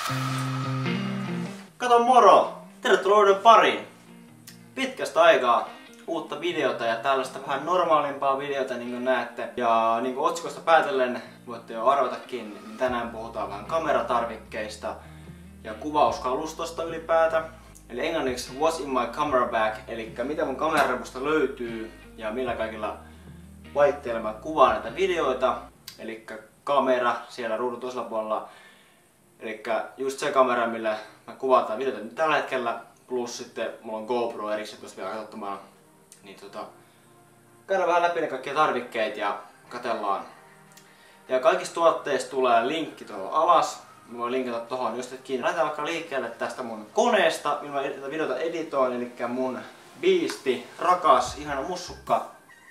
Kato moro! Tervetuloa uuden pariin! Pitkästä aikaa uutta videota ja tällaista vähän normaalimpaa videota niin kuin näette. Ja niin kuin otsikosta päätellen voitte jo arvatakin, niin tänään puhutaan vähän kameratarvikkeista ja kuvauskalustosta ylipäätään. Eli englanniksi what's in my camera bag, eli mitä mun kamerarepusta löytyy ja millä kaikilla laitteilla mä kuvaan näitä videoita. Eli kamera siellä ruudun toisella puolella. Eli just se kamera, millä mä kuvataan videoita nyt tällä hetkellä. Plus sitten mulla on GoPro erikseen tuossa vielä katsottamaan. Niin käydään vähän läpi ne kaikkia tarvikkeet ja katsellaan. Ja kaikista tuotteista tulee linkki tuohon alas. Mä voin linkata tohon just kiinni. Lähdetään vaikka liikkeelle tästä mun koneesta, millä mä tätä videota editoin. Eli mun biisti, rakas, ihana mussukka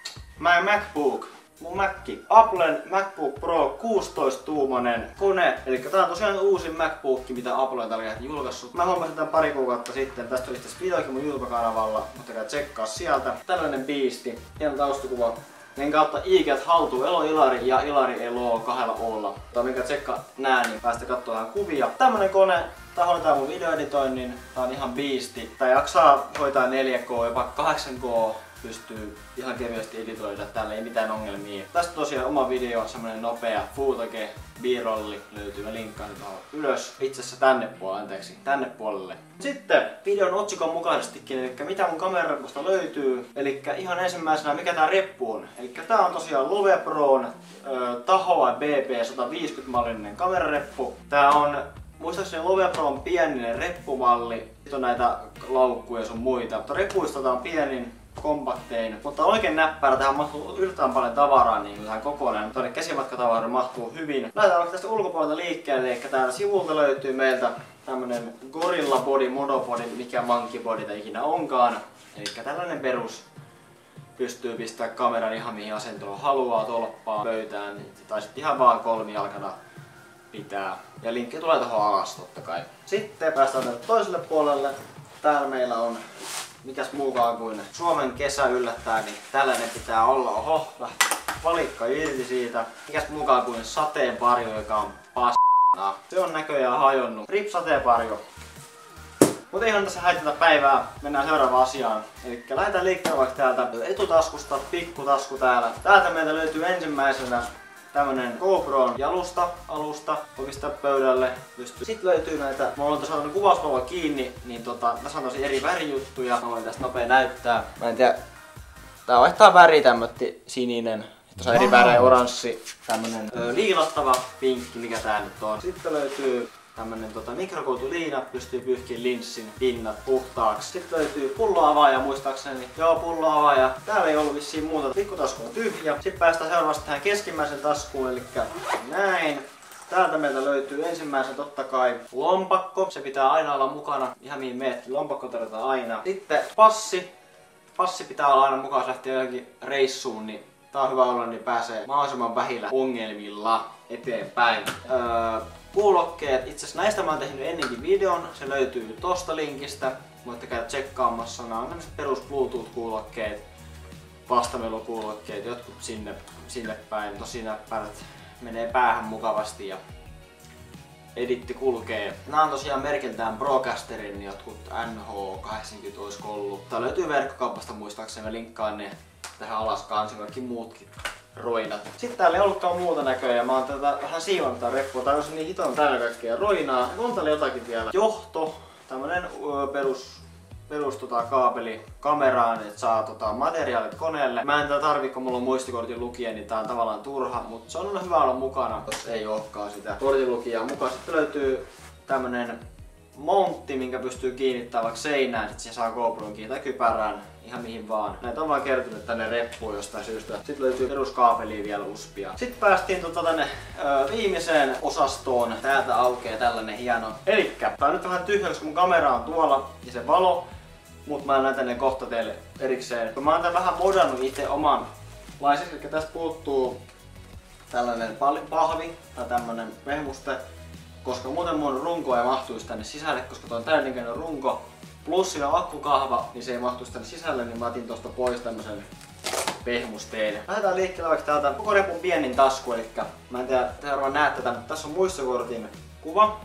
MacBook. Mun Macki. Applen MacBook Pro 16-tuumainen kone. Eli tää on tosiaan uusin MacBook, mitä Apple on tällä hetkellä julkaissut. Mä hommasin tän pari kuukautta sitten. Tästä oli sitten videokin mun YouTube-kanavalla. Mutta käy tsekkaa sieltä. Tällainen biisti. Hieno taustakuva. Niin kautta iiket haltuu Elo Ilari ja Ilari Elo 2 O:lla. Minkä tsekka nää, niin päästä kattoo vähän kuvia. Tämmönen kone. Tää hoitaa mun videoeditoinnin. Tää on ihan biisti. Tää jaksaa hoitaa 4K, jopa 8K. Pystyy ihan kevyesti editoida, täällä ei mitään ongelmia. Tästä tosiaan oma video, semmonen nopea Footage B-rolli löytyy, mä linkkaan sen tuohon ylös. Itse asiassa tänne puolelle. Sitten videon otsikon mukaisestikin, eli mitä mun kamerarepusta löytyy. Eli ihan ensimmäisenä, mikä tää reppu on. Eli tää on tosiaan Loveproon Tahoa BP150 mallinen kamerareppu. Tää on muistaakseni Loveproon pieninen reppumalli. Sitten on näitä laukkuja ja sun muita, mutta repuista tää on pienin. Kompaktein, mutta oikein näppärä. Tähän mahtuu yllättävän paljon tavaraa niin tähän kokonaan. Tuonne käsimatkatavara mahtuu hyvin. Lähdetään vaikka tästä ulkopuolelta liikkeelle, eli täällä sivulta löytyy meiltä tämmönen Gorilla Body, Monobody, mikä Monkey Body tai ikinä onkaan. Eli tällainen perus. Pystyy pistämään kameran ihan mihin asentoon haluaa, tolppaan, pöytään, tai sitten ihan vaan kolmijalkana pitää. Ja linkki tulee tuohon alas totta kai. Sitten päästään tänne toiselle puolelle. Täällä meillä on mikäs muukaan kuin Suomen kesä yllättää, niin tällainen pitää olla. Oho, lähti valikka irti siitä. Mikäs muukaan kuin sateenvarjo, joka on p***na. Se on näköjään hajonnut. RIP sateenvarjo. Mutta ihan tässä haiteta päivää. Mennään seuraavaan asiaan. Eli lähdetään liikkeelle vaikka täältä etutaskusta, pikkutasku täällä. Täältä meiltä löytyy ensimmäisenä tämmönen GoPron alusta, voi pistää pöydälle. Sitten löytyy näitä, mä oon tuossa saanut kuvauspalvella kiinni, niin tässä on tosi eri värijuttuja. Mä voin tästä nopea näyttää. Mä en tiedä, tää vaihtaa väri tämmötti sininen. Tuossa on eri värejä, oranssi, tämmönen liilattava pinkki, mikä tää nyt on. Sitten löytyy tämmönen mikrokuutuliina, pystyy pyyhkiin linssin pinnat puhtaaksi. Sitten löytyy pulloavaaja muistaakseni. Joo, pulloavaaja. Täällä ei ollut vissiin muuta. Pikkutasku on tyhjä. Sitten päästään seuraavasti tähän keskimmäisen taskuun, eli näin. Täältä meiltä löytyy ensimmäisen totta kai lompakko. Se pitää aina olla mukana. Ihan mihin meetkin. Lompakko tarvitaan aina. Sitten passi. Passi pitää olla aina mukana, jos lähtee johonkin reissuun, niin tää on hyvä olla, niin pääsee mahdollisimman vähillä ongelmilla eteenpäin. Kuulokkeet, itse asiassa näistä mä oon tehnyt ennenkin videon, se löytyy tosta linkistä. Voitte käydä tsekkaamassa, nämä on tämmöiset perus Bluetooth-kuulokkeet, vastamelukuulokkeet, jotkut sinne päin, tosi näppärät, menee päähän mukavasti ja editti kulkee. Nämä on tosiaan merkiltään Procasterin jotkut NH80 olisiko ollut. Tää löytyy verkkokaupasta muistaakseni, mä linkkaan ne tähän alas kanssa, kaikki muutkin roinat. Sitten täällä ei ollutkaan muuta näköjään. Mä oon tätä vähän siivonnut tää reppua. Tää on niin hiton täynnä kaikkea roinaa. On täällä jotakin vielä. Johto. Tämmönen perus kaapeli kameraan, että saa materiaalit koneelle. Mä en tätä tarvi, kun mulla on muistikortin lukija, niin tää on tavallaan turha, mutta se on hyvä olla mukana, jos ei olekaan sitä kortin lukijaa mukaan. Sitten löytyy tämmönen montti, minkä pystyy kiinnittämään vaikka seinään, sit se saa GoPron kiinni tai kypärään, ihan mihin vaan. Näitä on vaan kertynyt tänne reppuun jostain syystä. Sitten löytyy peruskaapelia vielä uspia. Sitten päästiin tänne viimeiseen osastoon. Täältä aukeaa tällainen hieno. Elikkä tää on nyt vähän tyhjä, koska mun kamera on tuolla ja se valo. Mut mä näytän ne kohta teille erikseen. Mä oon tän vähän modannut itse oman laiseksi, eli tästä puuttuu tällainen pahvi tai tämmönen vehmuste. Koska muuten mun runko ei mahtuisi tänne sisälle, koska tuo on täydellinen runko. Plus siinä on akkukahva, niin se ei mahtuisi tänne sisälle, niin mä otin tosta pois tämmösen pehmusteen. Lähdetään liikkeelle vaikka täältä koko repun pienin tasku, eli mä en tiedä, te varmaan näette tämän, mutta tässä on muistokortin kuva.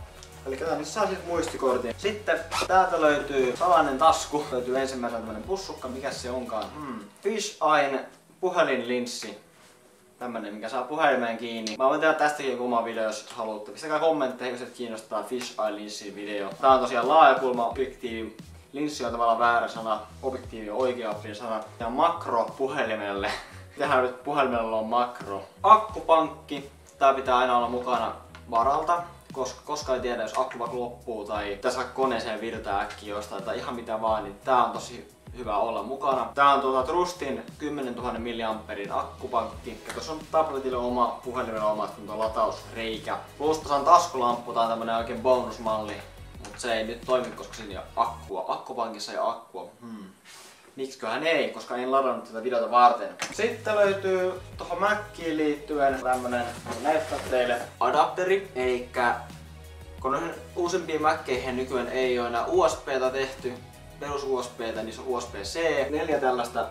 Eli tänne saa siis muistikortin. Sitten täältä löytyy salainen tasku. Löytyy ensimmäisenä tämmönen pussukka, mikä se onkaan? Fisheye puhelinlinssi. Tämmönen, mikä saa puhelimeen kiinni. Mä voin tehdä tästäkin joku oma video, jos haluatte. Pistäkää kommentteja, jos et kiinnostaa Fisheye linssin video. Tää on tosiaan laajakulma objektiivi. Linssi on tavallaan väärä sana, objektiivi on oikea sana. Ja makro puhelimelle. Tehdään nyt puhelimella on makro. Akkupankki. Tää pitää aina olla mukana varalta. Koska ei tiedä, jos akku vaikka loppuu tai tässä koneeseen virtaa äkkiä jostain tai ihan mitä vaan, niin tää on tosi hyvä olla mukana. Tää on Trustin 10 000 mAh akkupankki. Ja tuossa on tabletille oma, puhelimella oma latausreikä. Plus tuossa on taskulamppu, tää on tämmönen oikein bonusmalli. Mut se ei nyt toimi, koska siinä ei ole akkua. Akkupankissa ei ole akkua. Miksiköhän ei, koska en ladannut tätä videota varten. Sitten löytyy tuohon Mackiin liittyen tämmönen, näyttää teille, adapteri. Elikkä kun uusimpiin Macceihin nykyään ei ole enää USB:tä tehty, perus USB:tä, niin se on USB-C. 4 tällaista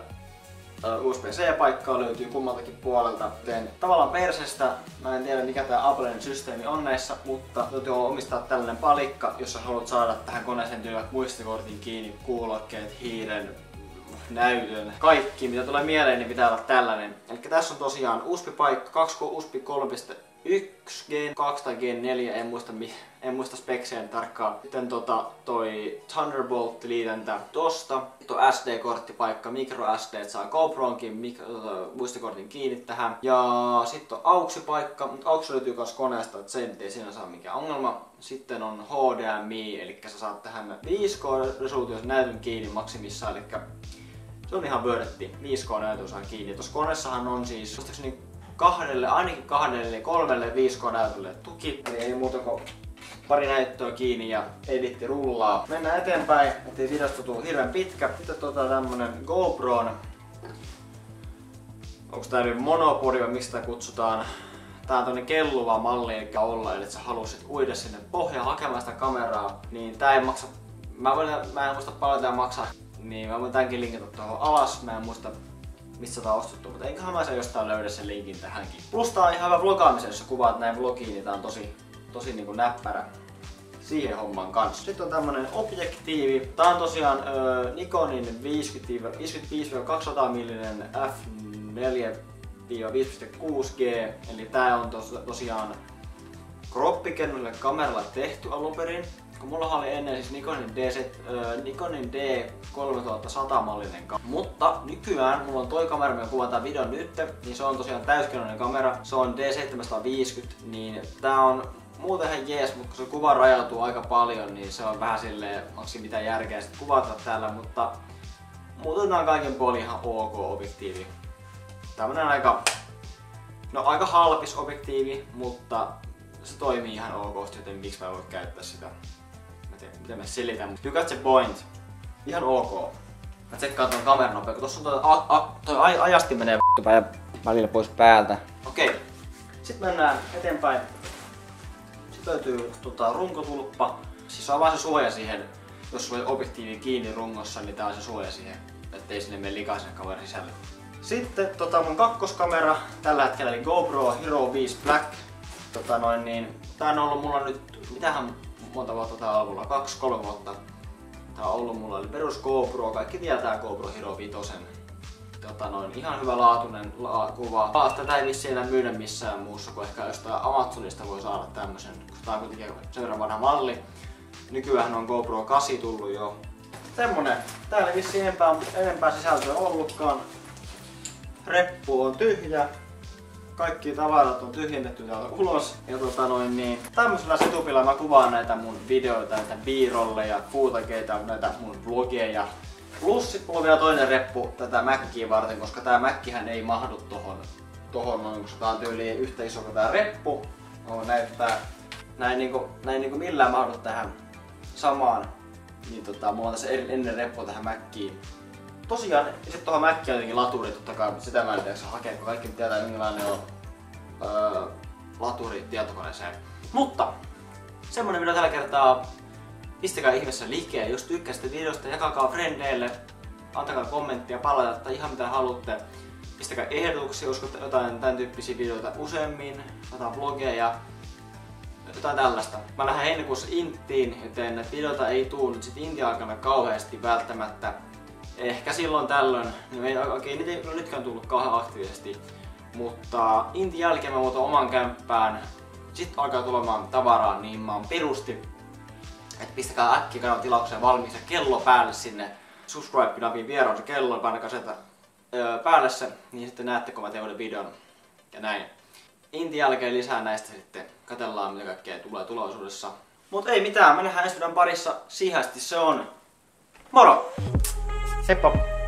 USB-C-paikkaa löytyy kummaltakin puolelta. Joten tavallaan persestä, mä en tiedä mikä tää Applen systeemi on näissä, mutta täytyy omistaa tällainen palikka, jos sä haluat saada tähän koneeseen tyyvät muistikortin kiinni, kuulokkeet, hiiren, näytön, kaikki mitä tulee mieleen, niin pitää olla tällainen. Eli tässä on tosiaan USB-paikka, 2 USB 3.1, Gen 2 tai Gen 4, en muista spekseen tarkkaan. Sitten toi Thunderbolt-liitäntä tosta. Tuo SD-korttipaikka, micro SD, saa GoPronkin muistikortin kiinni tähän. Ja sitten on AUX-paikka, mutta AUX löytyy myös koneesta, että se ei siinä saa mikään ongelma. Sitten on HDMI, eli sä saat tähän 5K-resoluutioon näytön kiinni maksimissaan, eli se on ihan vörtti. 5K-näytön saa kiinni. Tuossa koneessahan on siis ainakin 2-3 5K-näytölle tuki, eli ei muuta kuin pari näyttöä kiinni ja editti rullaa. Mennään eteenpäin, ettei videosta tule hirveän pitkä. Sitten tämmönen GoPron. Onko tää nyt monopodi vai miksi tätä kutsutaan? Tää on tämmönen kelluva malli, eli olla, eli sä halusit uida sinne pohjaan hakemaan sitä kameraa, niin tää ei maksa. Mä en muista paljon tää maksaa, niin mä voin tämänkin linkata tuohon alas. Mä en muista missä tää on ostettu, mutta enköhän mä sen jostain löydä sen linkin tähänkin. Plus tää on ihan hyvä vlogaamiseen, jos sä kuvaat näin vlogiin, niin tää on tosi niinku näppärä siihen homman kanssa. Sitten on tämmönen objektiivi. Tää on tosiaan Nikonin 55-200 mm f4-5.6G. Eli tää on tosiaan kroppikennolle kameralla tehty alun perin. Kun mulla oli ennen siis Nikonin D3100 mallinen kamera. Mutta nykyään mulla on toi kamera, mikä kuvataan videon nyt, niin se on tosiaan täyskennoinen kamera. Se on D750, niin tää on muuten ihan jees, mutta kun se kuva rajautuu aika paljon, niin se on vähän silleen, onko siinä mitään järkeä sit kuvata täällä, mutta muuten tää on kaiken puolin ihan ok objektiivi. Tämmönen aika halpis objektiivi, mutta se toimii ihan ok, joten miksi mä voin käyttää sitä. Miten mä selitän, mutta you got the point. Ihan ok. Mä tsekkaan ton kameran nopea, kun tossa on toi ajasti menee välillä pois päältä. Okei. Sitten mennään eteenpäin. Sitten löytyy runkotulppa. Siis on vaan se suoja siihen, jos sulla on objektiivi kiinni rungossa, niin tää on se suoja siihen, ettei sinne mene likaa sen kameran sisälle. Sitten mun kakkoskamera tällä hetkellä, eli GoPro Hero 5 Black. Tää on ollut mulla nyt, mitähän monta vuotta tää on ollut, 2-3 vuotta. Tää on ollut mulla, eli perus GoPro, kaikki tietää GoPro Hero 5. Ihan hyvä laatuinen kuva. Tätä ei vissiin enää myydä missään muussa kuin ehkä jostain Amazonista voi saada tämmösen, koska tää on kuitenkin sen verran vanha malli. Nykyään on GoPro 8 tullut jo. Semmonen. Täällä ei vissiin enempää sisältöä ollutkaan. Reppu on tyhjä. Kaikki tavarat on tyhjennetty täältä ulos. Ja tämmöisellä setupilla mä kuvaan näitä mun videoita, näitä b-rolleja, footageita, näitä mun vlogeja. Plus sit mulla on vielä toinen reppu tätä Mackiä varten, koska tää Mackihän ei mahdu tohon noin, koska tää on tyyliin yhtä iso kuin tää reppu. Näin niinku millään mahdu tähän samaan. Niin mulla on tässä ennen reppu tähän Mackiin. Tosiaan, sit tohon Mackiin on jotenkin laturi totta kai, mutta sitä mä en tiedä hakea, kun kaikki tietää minkälainen on laturi tietokoneeseen. Mutta semmonen video tällä kertaa. Pistäkää ihmeessä liikkeelle, jos tykkäsitte videosta, jakakaa frendeille, antakaa kommenttia, palautetta, ihan mitä haluatte. Pistäkää ehdotuksia, uskotte jotain tän tyyppisiä videoita useammin, jotain vlogeja. jotain tällaista. Mä lähden heinäkuussa Intiin, joten näitä videoita ei tuu nyt sit Intin aikana kauheasti välttämättä. Ehkä silloin tällöin, niin ei oikein niitä ei nytkään tullut kauhean aktiivisesti. Mutta Intin jälkeen mä muutan oman kämppään. Sitten alkaa tulemaan tavaraa, niin mä oon perusti. Et pistäkää äkkiä kanavan tilaukseen valmiiksi ja kello päälle sinne. Subscribe-napin vieraan se kello, painakaa sieltä päälle se, niin sitten näette kun mä teen uuden videon. Ja näin. Intin jälkeen lisää näistä sitten. Katsellaan mitä kaikkea tulee tulevaisuudessa. Mut ei mitään, me nähdään ensi videon parissa. Siihen asti se on. Moro! Seppo!